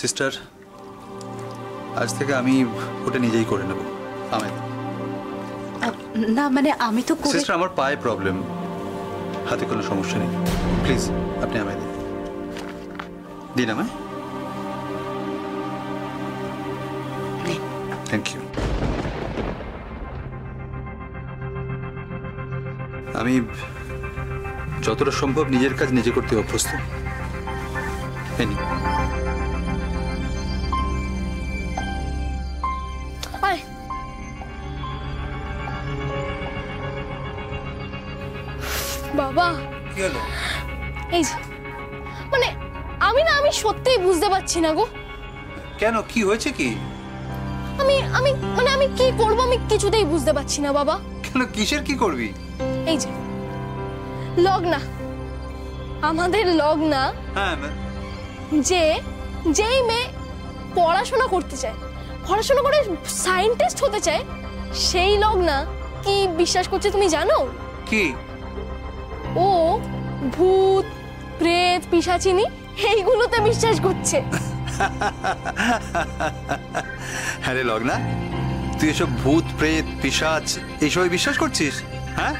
Sister, আজ থেকে আমি ওটা নিজেই করে নেব। আমায় না মানে আমি তো সিস্টার, আমার পায়ে প্রবলেম, হাতে কোনো সমস্যা নেই। প্লিজ আপনি আমায় দিন, দিন আমায়। Thank you. আমি যতটা সম্ভব নিজের কাজ নিজে করতে অভ্যস্ত। বাবা কি হলো? এই যে মানে আমি সত্যিই বুঝতে পারছি না গো। কেন, কি হয়েছে? কি আমি কি করব আমি কিছুতেই বুঝতে পারছি না বাবা। কেন, কিসের কি করবি? এই যে লগনা, আমাদের লগনা, হ্যাঁ, যেই মেয়ে পড়াশোনা করতে চায়, পড়াশোনা করে সায়েন্টিস্ট হতে চায়, সেই লগনা কি বিশ্বাস করছে তুমি জানো? কি? ও ভূত প্রেত পিশাচিনী এইগুলোতে বিশ্বাস করছে। হ্যাঁ রে লগনা, তুই এসব ভূত প্রেত পিশাচ এইসবে বিশ্বাস করছিস? হ্যাঁ,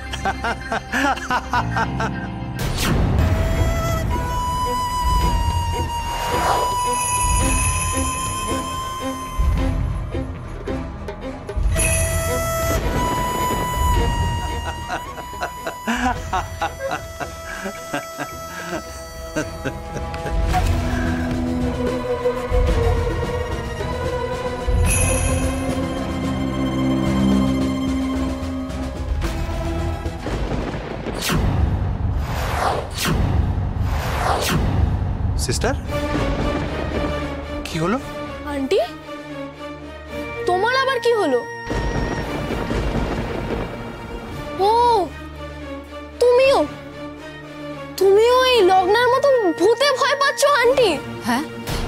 সিস্টার, কি হলো? আন্টি, তোমার আবার কি হলো? ও তুমিও এই লগনার মতো ভূতে ভয় পাচ্ছো আন্টি? হ্যাঁ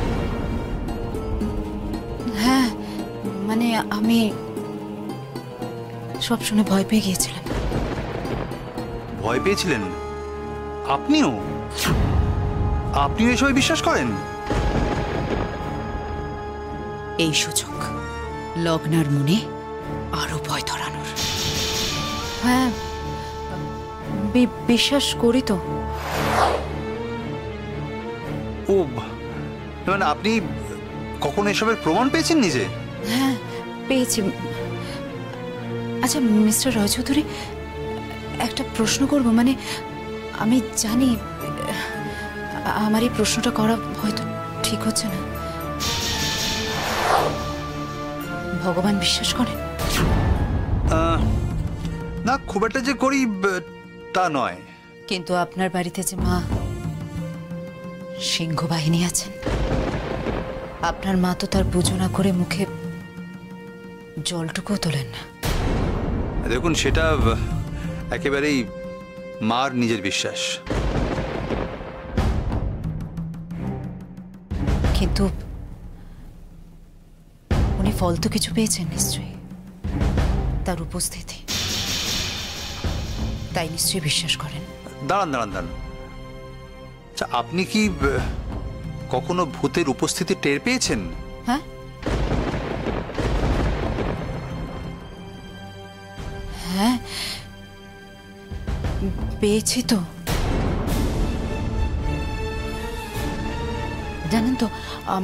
হ্যাঁ, মানে আমি সব শুনে ভয় পেয়ে গিয়েছিলাম। ভয় পেয়েছিলেন? আপনিও এসবে বিশ্বাস করেন? এই সুযোগ লগনার মনে আরো ভয় ধরানোর। হ্যাঁ, বিশ্বাস করি তো। ও মানে আপনি কখনো এসবের প্রমাণ পেয়েছেন নিজে? হ্যাঁ পেয়েছি। আচ্ছা মিস্টার রায়চৌধুরী, একটা প্রশ্ন করব, মানে আমি জানি আমার এই প্রশ্নটা করা হয়তো ঠিক হচ্ছে না। ভগবান বিশ্বাস করেন? না, খুব একটা যে করি তা নয়। কিন্তু আপনার বাড়িতে যে মা সিংহ বাহিনী আছেন, আপনার মা তো তার পুজো না করে মুখে জলটুকুও তোলেন না। দেখুন, সেটা একেবারেই মার নিজের বিশ্বাস। কিন্তু উনি ফল তো কিছু পেয়েছেন নিশ্চয়ই, তার উপস্থিতি, তাই নিশ্চয়ই বিশ্বাস করেন। দাঁড়ান। আচ্ছা, আপনি কি কখনো ভূতের উপস্থিতি টের পেয়েছেন? হ্যাঁ হ্যাঁ, পেয়েছি তো। জানেন তো,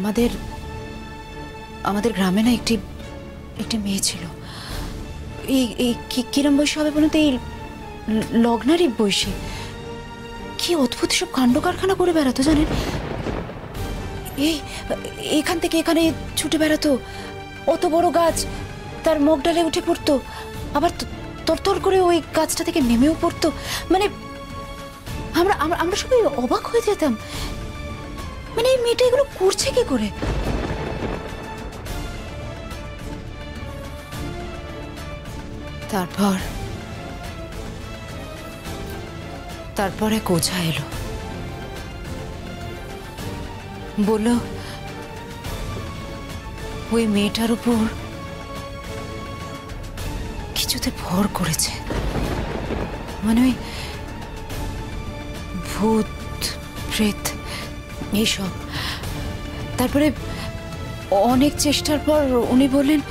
আমাদের গ্রামে না একটি মেয়ে ছিল। এই কিরম বয়সী হবে বলুন তো? এই লগ্নারই বয়সী। কি অদ্ভুত সব কাণ্ড কারখানা করে বেড়াতো জানেন। এখান থেকে এখানে ছুটে বেড়াতো, অত বড় গাছ তার মগ ডালে উঠে পড়তো, আবার তরতর করে ওই গাছটা থেকে নেমেও পড়তো। মানে আমরা সবাই অবাক হয়ে যেতাম, মানে এই মেয়েটা এগুলো করছে কি করে? তারপর এক ওঝা এলো, বলল ওই মেয়েটার উপর কিছুতে ভর করেছে, মানে ওই ভূত প্রেত এইসব। তারপরে অনেক চেষ্টার পর উনি বললেন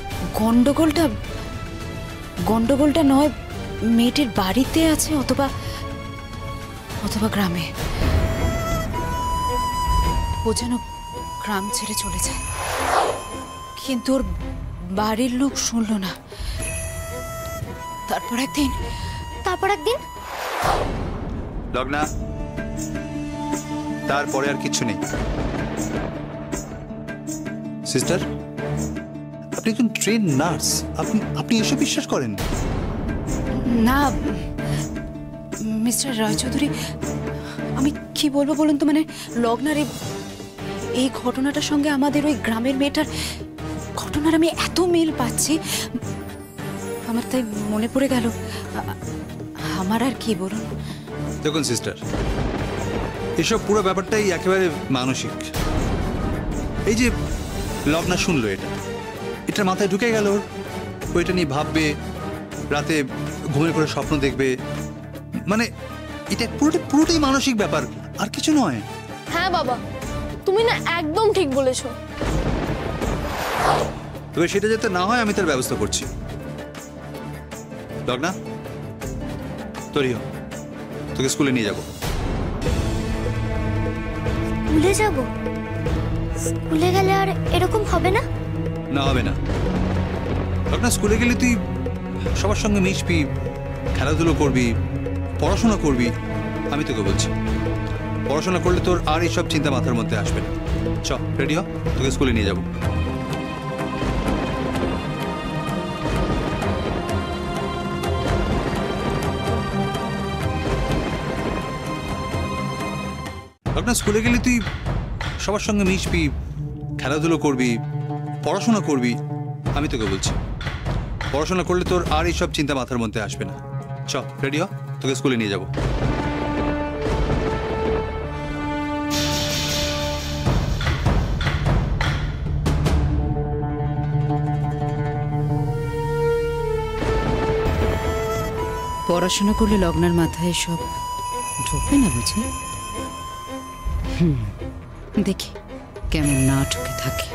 গন্ডগোলটা নয় মেয়েটির বাড়িতে আছে অথবা গ্রামে। ও যেন গ্রাম ছেড়ে চলে যায়, কিন্তু ওর বাড়ির লোক শুনল না। তারপর একদিন লগ্না, তারপরে আর কিছু নেই। সিস্টার, আপনি একজন ট্রেন নার্স, আপনি এসব বিশ্বাস করেন? না মিস্টার রায়চৌধুরী, আমি কি বলবো বলুন তো, মানে লগ্নার এই ঘটনাটার সঙ্গে আমাদের ওই গ্রামের মেয়েটার ঘটনার আমি এত মিল পাচ্ছি, আমার তাই মনে পড়ে গেল। আমার আর কি বলুন। দেখুন সিস্টার, এসব পুরো ব্যাপারটাই একেবারে মানসিক। এই যে লগ্না শুনলো, এটা মাথায় ঢুকে গেল, ওইটা নিয়ে ভাববে, রাতে ঘুমের করে স্বপ্ন দেখবে, মানে এটা পুরোটাই মানসিক ব্যাপার, আর কিছু নয়। হ্যাঁ বাবা, তুমি না একদম ঠিক বলেছো। তবে সেটা যাতে না হয় আমি তার ব্যবস্থা করছি। লগ্না, তৈরি হ, তোকে স্কুলে নিয়ে যাব। স্কুলে যাব? স্কুলে গেলে আর এরকম হবে না? না, হবে না। লগ্না, স্কুলে গেলে তুই সবার সঙ্গে মিশবি, খেলাধুলো করবি, পড়াশোনা করবি। আমি তোকে বলছি, পড়াশোনা করলে তোর আর এইসব চিন্তা মাথার মধ্যে আসবে না। চ, রেডি হ, তোকে স্কুলে নিয়ে যাব। লগ্না, স্কুলে গেলে তুই সবার সঙ্গে মিশবি, খেলাধুলো করবি, পড়াশোনা করবি। আমি তোকে বলছি, পড়াশোনা করলে তোর আর এইসব চিন্তা মাথার মধ্যে আসবে না। চ, রেডি হ, তোকে স্কুলে নিয়ে যাব। পড়াশোনা করলে লগ্নার মাথায় সব ঢুকবে না বুঝি? দেখি কেমন না ঢুকে থাকে।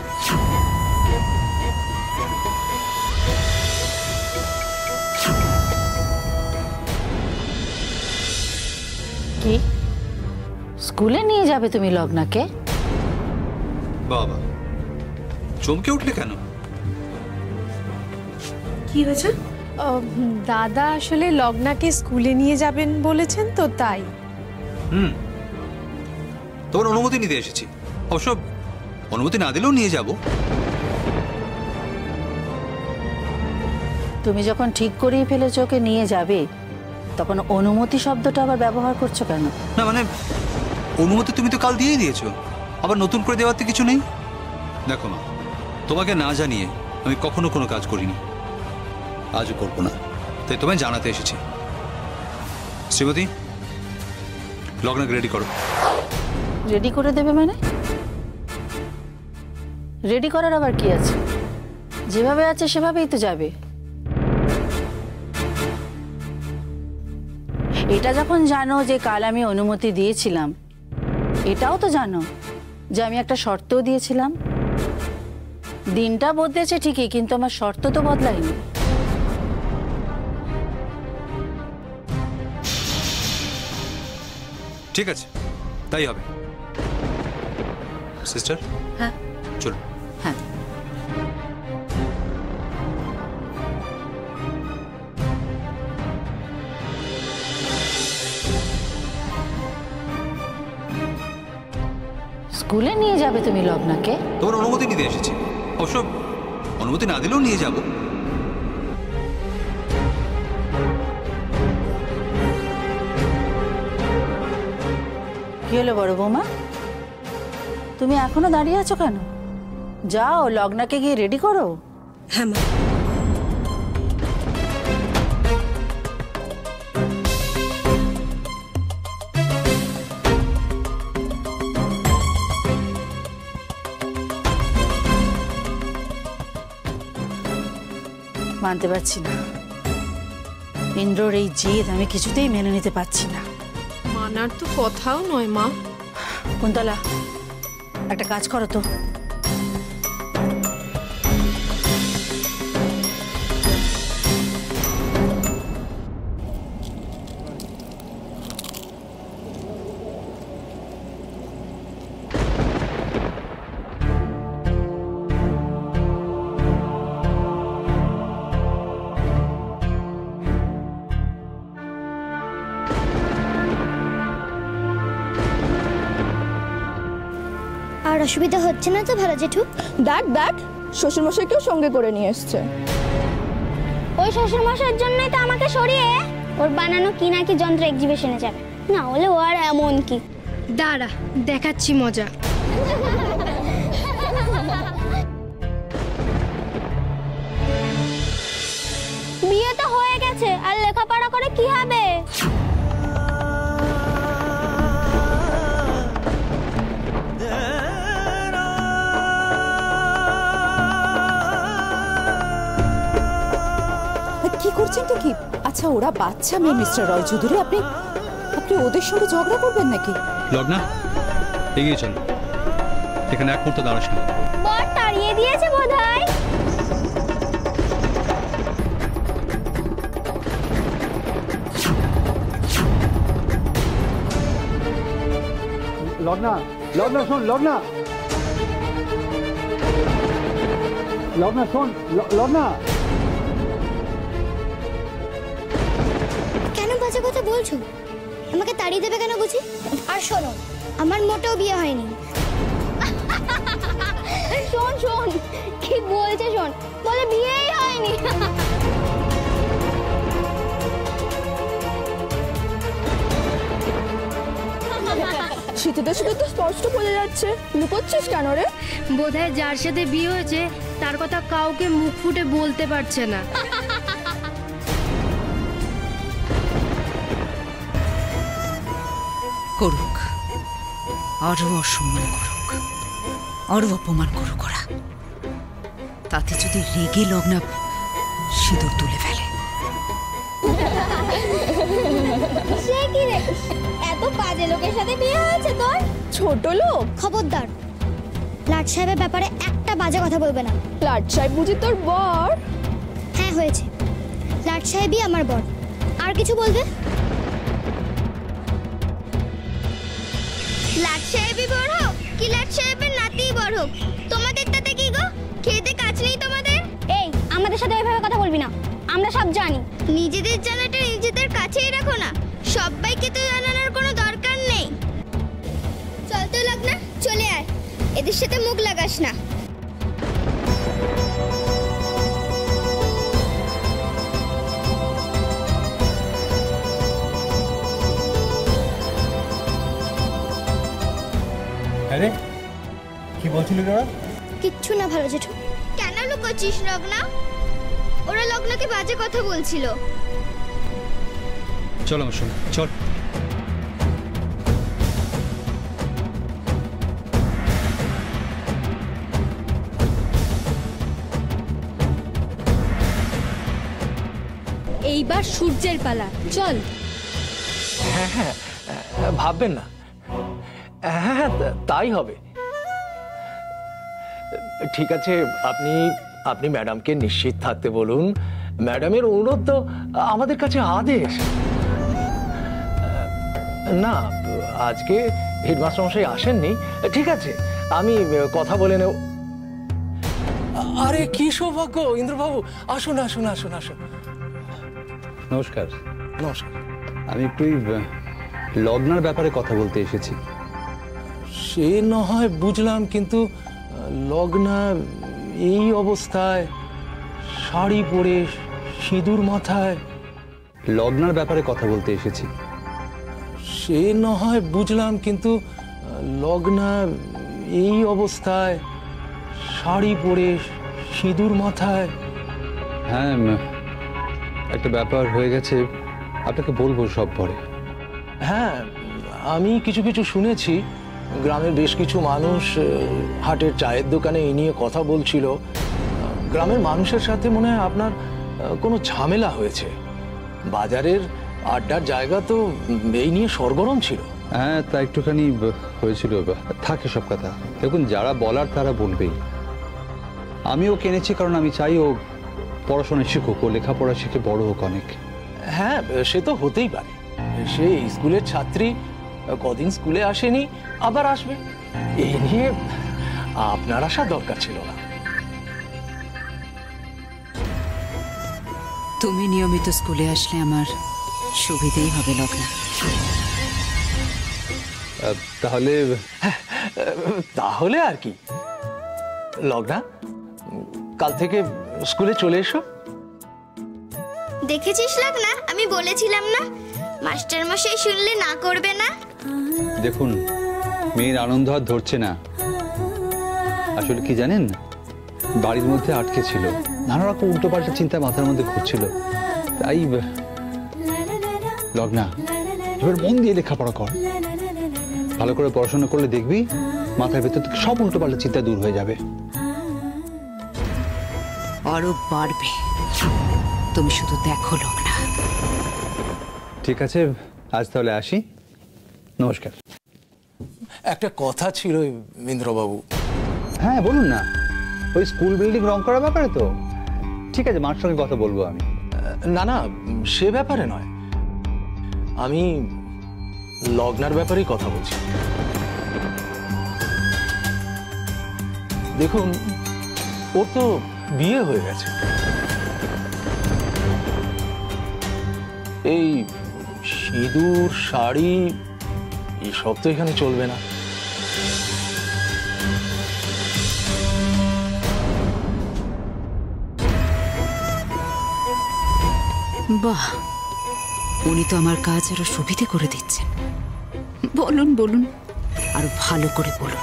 কি স্কুলে নিয়ে যাবে তুমি লগ্নাকে? বাবা, চমকে উঠলে কেন? কি হয়েছে? দাদা আসলে লগ্নাকে স্কুলে নিয়ে যাবেন বলেছেন তো, তাই। তোর অনুমতি নিতে এসেছি, অবশ্য অনুমতি না দিলেও নিয়ে যাব। তুমি যখন ঠিক করেই ফেলেছো ওকে নিয়ে যাবে, তখন অনুমতি শব্দটা আবার ব্যবহার করছো কেন? না মানে, অনুমতি তুমি তো কাল দিয়েই দিয়েছো, আবার নতুন করে দেওয়ার তো কিছু নেই। দেখো মা, তোমাকে না জানিয়ে আমি কখনো কোনো কাজ করিনি, আজও করবো না, তাই তোমায় জানাতে এসেছি। শ্রীমতী, লগ্নাকে রেডি করো। রেডি করে দেবে মানে? রেডি করার আবার কি আছে? যেভাবে আছে সেভাবেই তো যাবে। এটা যখন জানো যে কাল আমি অনুমতি দিয়েছিলাম, এটাও তো জানো যে আমি একটা শর্তও দিয়েছিলাম। দিনটা বদলেছে ঠিকই, কিন্তু আমার শর্ত তো বদলায়নি। ঠিক আছে, তাই হবে। সিস্টার, হ্যাঁ চলো। হ্যাঁ, স্কুলে নিয়ে যাবে তুমি লগ্নাকে? তোমার অনুমতি নিতে এসেছি, অবশ্য অনুমতি না দিলেও নিয়ে যাব। কি হলো বড় বৌমা, তুমি এখনো দাঁড়িয়ে আছো কেন? যাও লগ্নাকে গিয়ে রেডি করো। হ্যাঁ মা। মানতে পারছি না, ইন্দ্রর এই জেদ আমি কিছুতেই মেনে নিতে পারছি না। মানার তো কথাও নয় মা। কুন্তলা, একটা কাজ করো তো, আর অসুবিধা হচ্ছে না তো ভালো জেঠু? দেখ শ্বশুরমশাইকেও সঙ্গে করে নিয়ে এসছে। ওই শ্বশুরমশাইয়ের জন্যই তো আমাকে সরিয়ে ওর বানানো কি নাকি যন্ত্র এক্সিবিশনে যাবে, না হলে ও আর এমন কি। দাঁড়া দেখাচ্ছি মজা। বিয়ে তো হয়ে গেছে, আর লেখাপড়া করে কি হবে? কি করছেন তো কি? আচ্ছা ওরা বাচ্চা মেয়ে মিস্টার রয় চৌধুরী, আপনি আপনি ওদের সঙ্গে ঝগড়া করবেন নাকি? লগ্না, এগিয়ে চল, এখানে এক মুহূর্ত দাঁড়াস না। বর তাড়িয়ে দিয়েছে বোধহয়। লগ্না, লগ্না শোন, লগ্না, লগ্না শোন, লগ্না। কেন বাজে কথা বলছো? আমাকে তাড়িয়ে দেবে কেন বুঝি? আর শোনো, আমার মোটেও বিয়ে হয়নি। শোন কি বলছে শোন, বলে বিয়েই হয়নি। শীতের শুধু তো স্পষ্ট বোঝা যাচ্ছে, লুকোচ্ছিস কেন রে? বোধহয় যার সাথে বিয়ে হয়েছে তার কথা কাউকে মুখ ফুটে বলতে পারছে না। করুক, আরো অসম্মান করুক, আরো অপমান করুক ওরা, তাতে যদি রেগে লগ্না সিঁদুর তুলে ফেলে। সে কি রে, এত বাজে লোকের সাথে বিয়ে হয়েছে তোর? ছোট লোক? খবরদার, লাট সাহেবের ব্যাপারে একটা বাজে কথা বলবে না। লাট সাহেব বুঝি তোর বর? হ্যাঁ হয়েছে, লাট সাহেবই আমার বর। আর কিছু বলবে? লাট সাহেবই বড় হোক কি লাট সাহেবের নাতি বড় হোক, তোমাদের তাতে কি গো? খেতে কাজ নেই তোমাদের? এই আমাদের সাথে এভাবে কথা বলবি না, আমরা সব জানি। নিজেদের জানাটা নিজেদের কাছেই রাখো না, সবাইকে তো জানানোর কোনো দরকার নেই। চল তো লগ্না, চলে আয়, এদের সাথে মুখ লাগাস না। আরে কি বলছিলি তোরা? কিচ্ছু না ভালো জেঠু। কেন লুকোচ্ছিস লগ্না? ওরা লগ্নাকে বাজে কথা বলছিল। চল আমার সঙ্গে চল। এইবার সূর্যের পালা, চল। হ্যাঁ, ভাববেন না। হ্যাঁ, তাই হবে। ঠিক আছে, আপনি ম্যাডামকে নিশ্চিত থাকতে বলুন। ম্যাডামের অনুরোধ তো আমাদের কাছে আদেশ। না, আজকে হেডমাস্টার মশাই আসেননি। ঠিক আছে, আমি কথা বলে নেব। আরে কি সৌভাগ্য ইন্দ্রবাবু, আসুন আসুন আসুন আসুন। নমস্কার। নমস্কার। আমি একটু লগ্নার ব্যাপারে কথা বলতে এসেছি। সে না হয় বুঝলাম, কিন্তু লগ্না এই অবস্থায়, শাড়ি পরে, সিঁদুর মাথায়। লগ্নার ব্যাপারে কথা বলতে এসেছি। সে না হয় বুঝলাম, কিন্তু লগ্না এই অবস্থায়, শাড়ি পরে, সিঁদুর মাথায়। হ্যাঁ, একটা ব্যাপার হয়ে গেছে, আপনাকে বলবো সব পরে। হ্যাঁ, আমি কিছু কিছু শুনেছি। গ্রামের বেশ কিছু মানুষ হাটের চায়ের দোকানে এই নিয়ে কথা বলছিল। গ্রামের মানুষের সাথে মনে হয় আপনার কোনো ঝামেলা হয়েছে। বাজারের আড্ডার জায়গা তো এই নিয়ে সরগরম ছিল। হ্যাঁ, তা একটুখানি হয়েছিল থাকে সব কথা। দেখুন, যারা বলার তারা বলবেই। আমি ওকে এনেছি কারণ আমি চাই ও পড়াশোনা শিখুক, ও লেখাপড়া শিখে বড় হোক অনেক। হ্যাঁ, সে তো হতেই পারে। সে স্কুলের ছাত্রী, কদিন স্কুলে আসেনি, আবার আসবে। এই নিয়ে আপনার আসার দরকার ছিল না। তুমি নিয়মিত স্কুলে আসলে আমার সুবিধেই হবে লগ্না। তাহলে তাহলে আর কি লগ্না, কাল থেকে স্কুলে চলে এসো। দেখেছিস লগ্না, আমি বলেছিলাম না মাস্টার মশাই শুনলে না করবে না। দেখুন, মেয়ের আনন্দ আর ধরছে না। আসলে কি জানেন, বাড়ির মধ্যে আটকে ছিল, নানা রকম উল্টোপাল্টা চিন্তা মাথার মধ্যে ঘুরছিল। তাই লগ্না, এবার মন দিয়ে লেখাপড়া কর। ভালো করে পড়াশোনা করলে দেখবি মাথার ভেতর থেকে সব উল্টোপাল্টা চিন্তা দূর হয়ে যাবে। আরো বাড়বে, তুমি শুধু দেখো লগ্না। ঠিক আছে, আজ তাহলে আসি, নমস্কার। একটা কথা ছিল ইন্দ্রবাবু। হ্যাঁ বলুন না। ওই স্কুল বিল্ডিং রং করার ব্যাপারে তো? ঠিক আছে, মার সঙ্গে কথা বলবো আমি। না না, সে ব্যাপারে নয়, আমি লগ্নার ব্যাপারেই কথা বলছি। দেখুন, ওর তো বিয়ে হয়ে গেছে। এই সিঁদুর, শাড়ি এসব তো এখানে চলবে না। বাহ, উনি তো আমার কাজ আরো সুবিধে করে দিচ্ছেন। বলুন বলুন, আরো ভালো করে বলুন।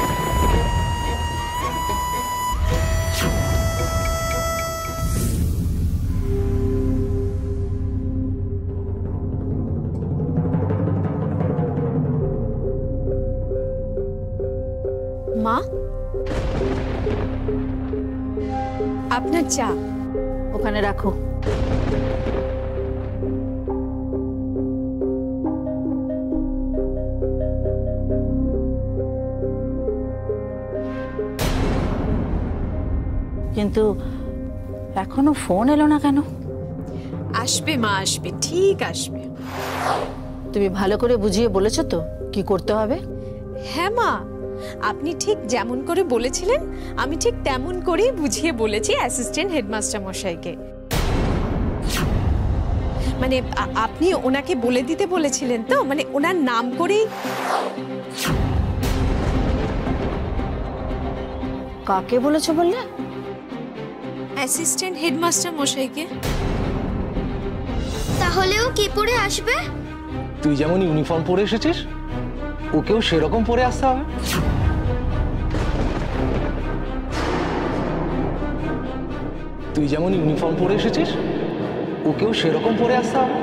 মা, আপনার চা ওখানে রাখো। কিন্তু এখনো ফোন এলো না কেন? আসবে মা, আসবে, ঠিক আসবে। তুমি ভালো করে বুঝিয়ে বলেছো তো কি করতে হবে? হ্যাঁ মা, আপনি ঠিক যেমন করে বলেছিলেন আমি ঠিক তেমন করেই বুঝিয়ে বলেছি অ্যাসিস্ট্যান্ট হেডমাস্টার মশাইকে। মানে আপনি ওনাকে বলে দিতে বলেছিলেন তো, মানে ওনার নাম করেই। কাকে বলেছো বললে? অ্যাসিস্ট্যান্ট হেডমাস্টার মশাইকে। তাহলেও কি পরে আসবে? তুই যেমন ইউনিফর্ম পরে এসেছিস, ওকেও সেরকম পরে আসতে হবে। তুই যেমন ইউনিফর্ম পরে এসেছিস, ওকেও সেরকম পরে আসতে হবে।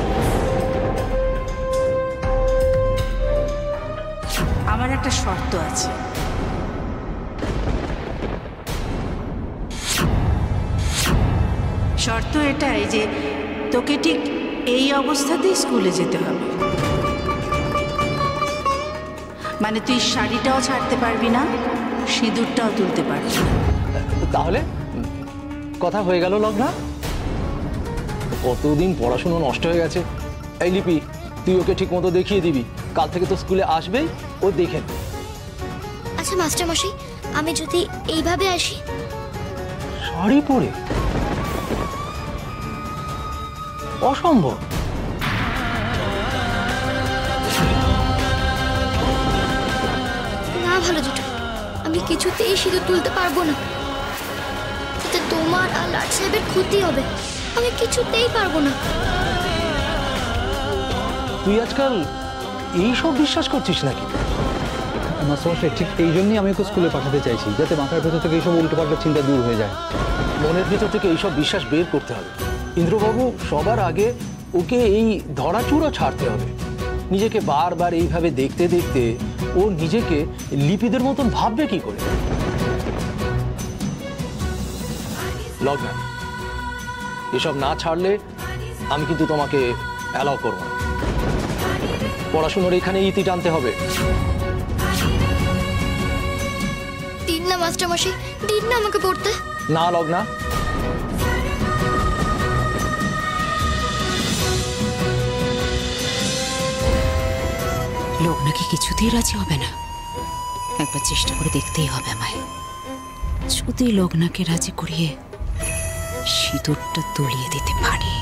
আমার একটা শর্ত আছে। শর্ত এটাই যে তোকে ঠিক এই অবস্থাতেই স্কুলে যেতে হবে। মানে তুই শাড়িটাও ছাড়তে পারবি না, সিঁদুরটাও তুলতে পারবি না। তাহলে কথা হয়ে গেল লগ্না। কতদিন পড়াশুনো নষ্ট হয়ে গেছে। এই লিপি, তুই ওকে ঠিক মতো দেখিয়ে দিবি, কাল থেকে তো স্কুলে আসবেই, ও দেখে। আচ্ছা মাস্টার মশাই, আমি যদি এইভাবে আসি? শাড়ি পরে? অসম্ভব। না ভালো জুটো, আমি কিছুতেই সিঁদুর তুলতে পারবো না। এতে তোমার আর লাট সাহেবের ক্ষতি হবে, আমি কিছুতেই পারবো না। তুই আজকাল এইসব বিশ্বাস করছিস নাকি? মাস্টারমশাই, ঠিক এই জন্যই আমি ওকে স্কুলে পাঠাতে চাইছি, যাতে মাথার ভেতর থেকে এইসব উল্টোপাল্টা চিন্তা দূর হয়ে যায়। মনের ভেতর থেকে এইসব বিশ্বাস বের করতে হবে ইন্দ্রবাবু। সবার আগে ওকে এই ধরাচুরো ছাড়তে হবে। নিজেকে বারবার এইভাবে দেখতে দেখতে ও নিজেকে লিপিদের মতন ভাববে কি করে? লগ্না, এসব না ছাড়লে আমি কিন্তু তোমাকে অ্যালাউ করব না। পড়াশোনার এখানে ইতি টানতে হবে। দিন না মাস্টারমশাই, দিন না আমাকে পড়তে। না লগ্না, লোক নাকি কিছুতেই রাজি হবে না। একবার চেষ্টা করে দেখতেই হবে আমায়। যদি লগ্নাকে রাজি করিয়ে সিঁদুরটা তুলিয়ে দিতে পারি।